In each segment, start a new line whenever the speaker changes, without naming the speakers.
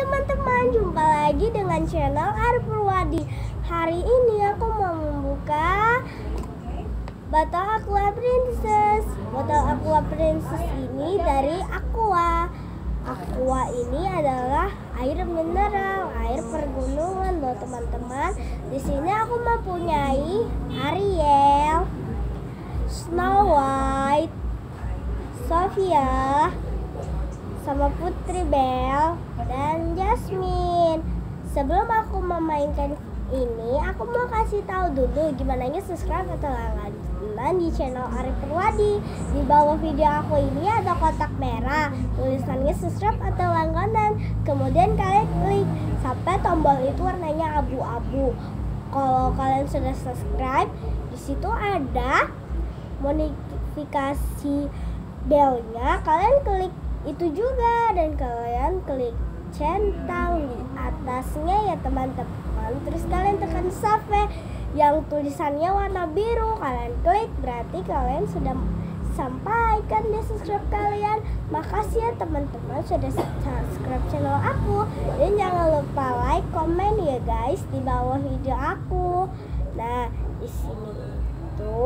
teman-teman, jumpa lagi dengan channel Arif Purwadi. Hari ini aku mau membuka botol Aqua Princess. Botol Aqua Princess ini dari Aqua. Aqua ini adalah air mineral, air pergunungan loh teman-teman. Di sini aku mempunyai Ariel, Snow White, Sofia, sama Putri Belle dan Jasmine. Sebelum aku memainkan ini, aku mau kasih tahu dulu gimana subscribe atau langganan di channel Arif Purwadi. Di bawah video aku ini ada kotak merah, tulisannya subscribe atau langganan. Kemudian kalian klik sampai tombol itu warnanya abu-abu. Kalau kalian sudah subscribe, di situ ada notifikasi belnya, kalian klik itu juga, dan kalian klik centang di atasnya ya teman-teman. Terus kalian tekan save yang tulisannya warna biru, kalian klik, berarti kalian sudah sampaikan di subscribe kalian. Makasih ya teman-teman sudah subscribe channel aku, dan jangan lupa like, komen ya guys di bawah video aku. Nah, di sini itu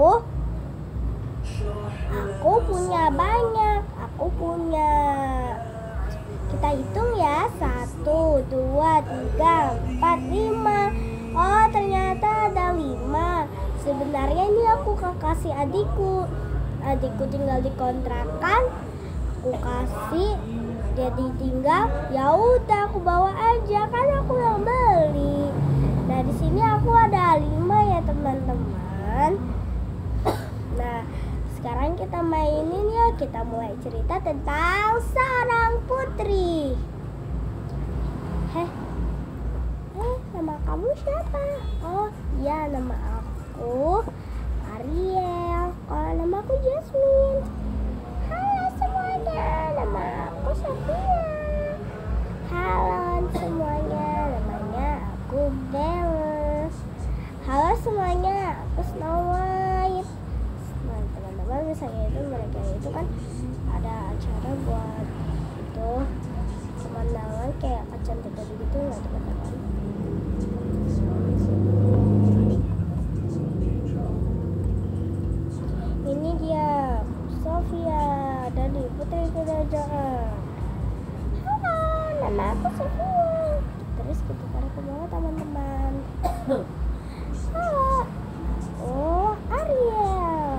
aku punya banyak. Kita hitung ya, 1, 2, 3, 4, 5. Oh, ternyata ada 5. Sebenarnya ini aku kasih adikku tinggal di kontrakan, aku kasih, dia ditinggal, ya udah aku bawa aja, kan aku yang beli. Nah, di sini aku ada 5 ya teman-teman. Nah, sekarang kita mainin ya, kita mulai cerita tentang seorang putri. Nama kamu siapa? Oh iya, nama aku Ariel. Kalau nama aku Jasmine. Halo semuanya, nama aku Sofia. Halo semuanya, namanya aku Belle. Halo semuanya, aku Snow White. Nah teman-teman, misalnya itu mereka itu kan ada acara buat itu pemandangan kayak kecantikan gitu nggak teman-teman? Ini dia Sofia dari Putri Kerajaan. Halo, nama aku Sofia. Terus kita tarik ke bawah teman-teman. Halo. Oh, Ariel.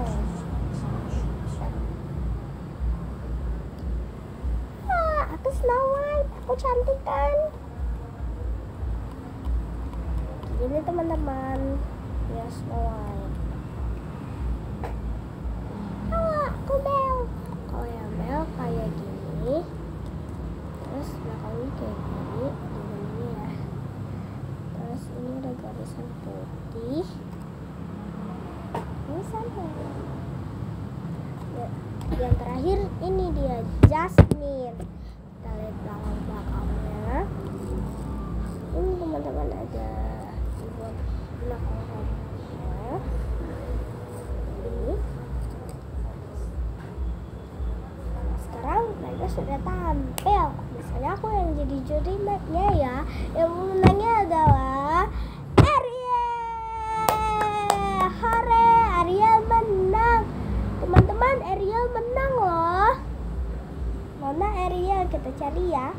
Aku Snow White, aku cantik kan? Gini teman-teman, ya Snow White. Halo, aku Belle. Kalau yang Belle kayak gini, terus belakangnya kayak gini ya. Terus ini ada garisan putih. Ini sama. Yang terakhir ini dia Jasmine. Kita lihat belakangnya. Ini teman-teman ada buat belakangnya. Ini. Sekarang mereka sudah tampil. Misalnya aku yang jadi jurinya ya. Yang menangnya adalah Ariel. Hore, Ariel menang. Teman-teman, Ariel menang loh. Mana Ariel? Kita cari ya.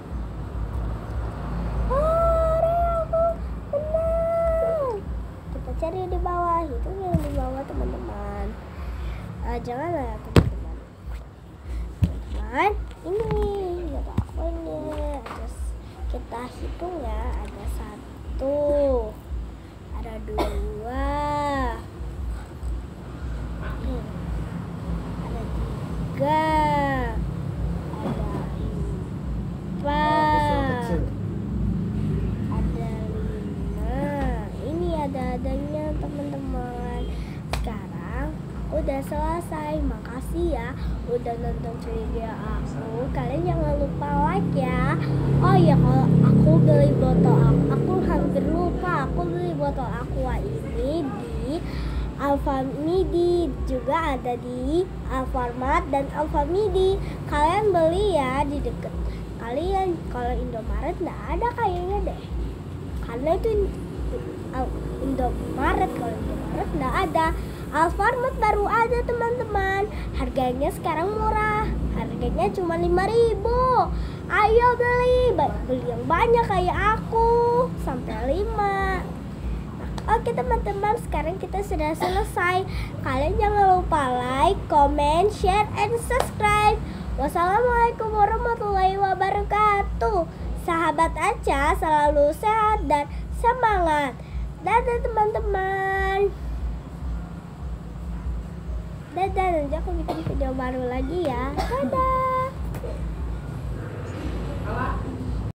Ariel menang. Kita cari di bawah. Itu yang di bawah teman-teman. Jangan lah teman-teman. Teman-teman, ini ada apa ini? Kita hitung ya. Ada 1, ada 2, ada 3, ada 4, ada 5. Ini ada adanya teman-teman. Sekarang aku udah selesai. Makasih ya udah nonton video aku. Kalian jangan lupa like ya. Oh ya, kalau aku beli botol aku hampir lupa. Aku beli botol Aqua ini di Alfamidi, juga ada di Alfamart dan Alfamidi. Kalian beli ya di deket kalian. Kalau Indomaret nggak ada kayaknya deh, karena itu Indomaret. Kalau Indomaret nggak ada. Alfamart baru ada teman-teman. Harganya sekarang murah. Harganya cuma 5.000. Ayo beli yang banyak kayak aku sampai 5. Oke teman-teman, sekarang kita sudah selesai. Kalian jangan lupa like, comment, share, and subscribe. Wassalamualaikum warahmatullahi wabarakatuh. Sahabat Aca selalu sehat dan semangat. Dadah teman-teman. Dadah, nanti aku bikin video baru lagi ya. Dadah.